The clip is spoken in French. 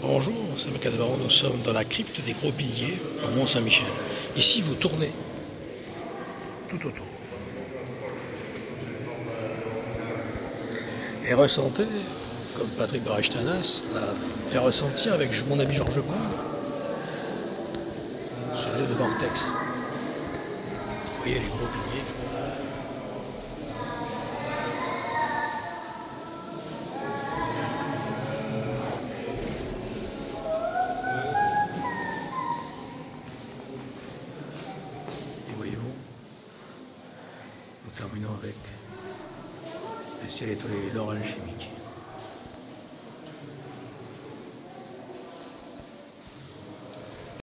Bonjour, c'est Macadamaro, nous sommes dans la crypte des Gros Piliers, au Mont-Saint-Michel. Ici, vous tournez tout autour. Et ressentez, comme Patrick Barachtanas l'a fait ressentir avec mon ami Georges Combe, ce lieu de vortex. Vous voyez les Gros Piliers. Et voyez-vous, nous terminons avec le ciel étoilé et l'or alchimique.